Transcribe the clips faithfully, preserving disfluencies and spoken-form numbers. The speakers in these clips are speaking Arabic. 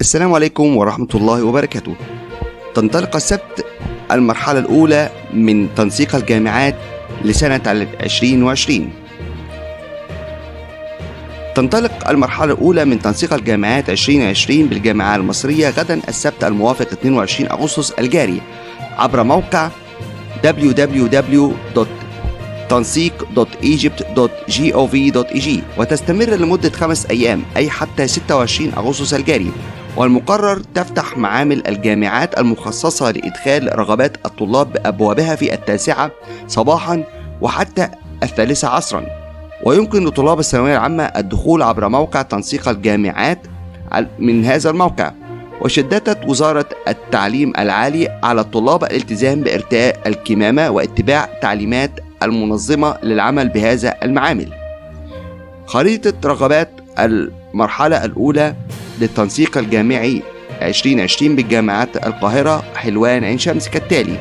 السلام عليكم ورحمة الله وبركاته. تنطلق السبت المرحلة الأولى من تنسيق الجامعات لسنة عشرين عشرين. تنطلق المرحلة الأولى من تنسيق الجامعات عشرين عشرين بالجامعة المصرية غدا السبت الموافق اثنين وعشرين أغسطس الجاري عبر موقع دبليو دبليو دبليو دوت تنسيق دوت ايجيبت دوت جوف دوت اي جي وتستمر لمدة خمس أيام أي حتى ستة وعشرين أغسطس الجاري. والمقرر تفتح معامل الجامعات المخصصة لإدخال رغبات الطلاب بأبوابها في التاسعة صباحا وحتى الثالثة عصرا. ويمكن لطلاب الثانوية العامة الدخول عبر موقع تنسيق الجامعات من هذا الموقع. وشددت وزارة التعليم العالي على الطلاب الالتزام بارتداء الكمامة واتباع تعليمات المنظمة للعمل بهذا المعامل. خريطة رغبات المرحلة الأولى للتنسيق الجامعي عشرين عشرين بالجامعات القاهرة، حلوان، عين شمس كالتالي: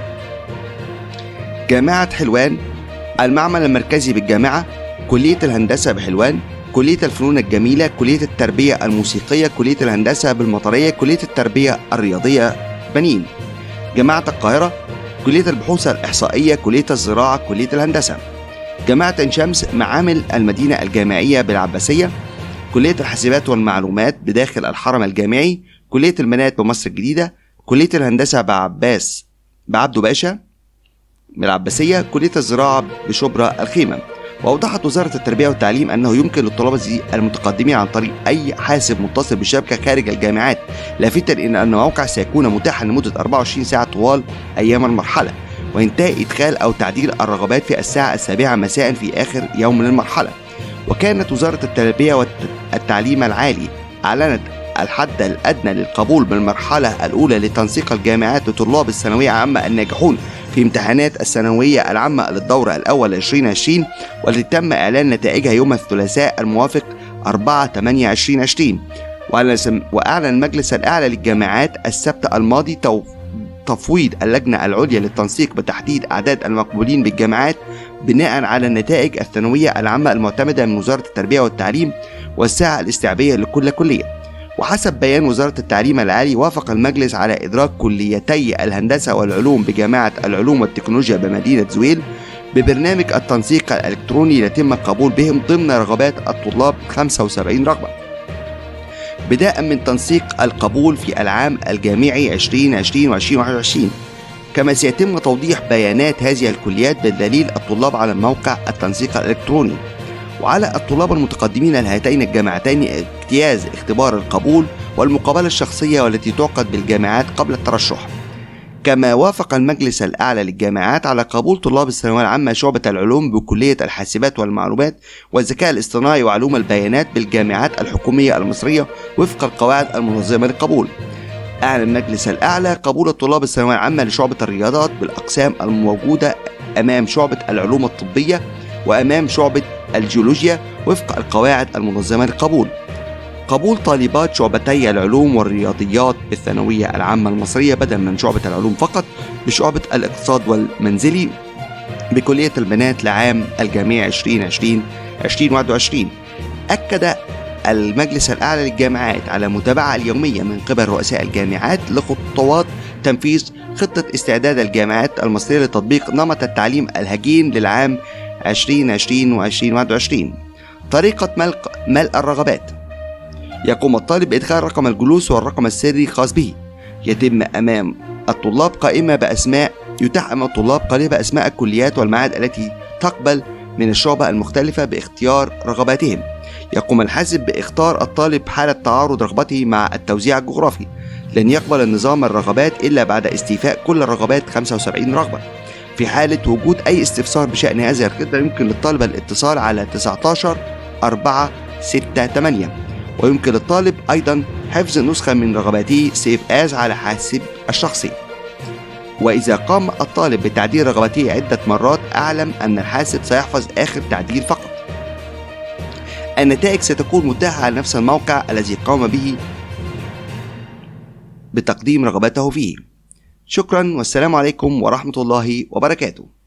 جامعة حلوان المعمل المركزي بالجامعة، كلية الهندسة بحلوان، كلية الفنون الجميلة، كلية التربية الموسيقية، كلية الهندسة بالمطرية، كلية التربية الرياضية بنين. جامعة القاهرة كلية البحوث الإحصائية، كلية الزراعة، كلية الهندسة. جامعة عين شمس معامل المدينة الجامعية بالعباسية، كلية الحاسبات والمعلومات بداخل الحرم الجامعي، كلية المناهج بمصر الجديدة، كلية الهندسة بعباس بعبدو باشا بالعباسية، كلية الزراعة بشبرا الخيمة. وأوضحت وزارة التربية والتعليم أنه يمكن للطلبة المتقدمين عن طريق أي حاسب متصل بالشبكة خارج الجامعات، لافتا إن الموقع سيكون متاحا لمدة أربعة وعشرين ساعة طوال أيام المرحلة، وينتهي إدخال أو تعديل الرغبات في الساعة السابعة مساء في آخر يوم من المرحلة. وكانت وزارة التربية والتعليم العالي أعلنت الحد الأدنى للقبول بالمرحلة الأولى لتنسيق الجامعات لطلاب الثانوية العامة الناجحون في امتحانات الثانوية العامة للدورة الأول عشرين عشرين، والتي تم إعلان نتائجها يوم الثلاثاء الموافق أربعة ثمانية عشرين عشرين. وأعلن المجلس الأعلى للجامعات السبت الماضي تفويض اللجنة العليا للتنسيق بتحديد أعداد المقبولين بالجامعات بناء على النتائج الثانوية العامة المعتمدة من وزارة التربية والتعليم والساعة الاستيعابية لكل كلية. وحسب بيان وزارة التعليم العالي، وافق المجلس على إدراج كليتي الهندسة والعلوم بجامعة العلوم والتكنولوجيا بمدينة زويل ببرنامج التنسيق الإلكتروني ليتم القبول بهم ضمن رغبات الطلاب خمسة وسبعين رغبة، بدءا من تنسيق القبول في العام الجامعي عشرين عشرين وعشرين واحد وعشرين. كما سيتم توضيح بيانات هذه الكليات بدليل الطلاب على موقع التنسيق الإلكتروني. وعلى الطلاب المتقدمين لهاتين الجامعتين اجتياز اختبار القبول والمقابلة الشخصية والتي تعقد بالجامعات قبل الترشح. كما وافق المجلس الأعلى للجامعات على قبول طلاب الثانوية العامة شعبة العلوم بكلية الحاسبات والمعلومات والذكاء الاصطناعي وعلوم البيانات بالجامعات الحكومية المصرية وفق القواعد المنظمة للقبول. أعلن المجلس الأعلى قبول الطلاب الثانوية العامة لشعبة الرياضات بالأقسام الموجودة أمام شعبة العلوم الطبية وأمام شعبة الجيولوجيا وفق القواعد المنظمة للقبول. قبول طالبات شعبتي العلوم والرياضيات بالثانوية العامة المصرية بدلا من شعبة العلوم فقط بشعبة الاقتصاد والمنزلي بكلية البنات لعام الجامعي عشرين عشرين عشرين واحد وعشرين. أكد المجلس الأعلى للجامعات على متابعة اليومية من قبل رؤساء الجامعات لخطوات تنفيذ خطة استعداد الجامعات المصرية لتطبيق نمط التعليم الهجين للعام عشرين عشرين وعشرين واحد وعشرين. طريقة ملء ملء الرغبات: يقوم الطالب بإدخال رقم الجلوس والرقم السري الخاص به. يتم أمام الطلاب قائمة بأسماء يتاح أمام الطلاب قائمة بأسماء الكليات والمعاهد التي تقبل من الشعبة المختلفة باختيار رغباتهم. يقوم الحاسب باختار الطالب حالة تعارض رغبته مع التوزيع الجغرافي. لن يقبل النظام الرغبات إلا بعد استيفاء كل الرغبات خمسة وسبعين رغبة. في حالة وجود أي استفسار بشأن هذه الخطة يمكن للطالب الاتصال على تسعة عشر أربعة ستة ثمانية. ويمكن للطالب أيضا حفظ نسخة من رغباته سيف آز على حاسب الشخصي. وإذا قام الطالب بتعديل رغبته عدة مرات أعلم أن الحاسب سيحفظ آخر تعديل فقط. النتائج ستكون متاحة على نفس الموقع الذي قام به بتقديم رغبته فيه. شكرا والسلام عليكم ورحمة الله وبركاته.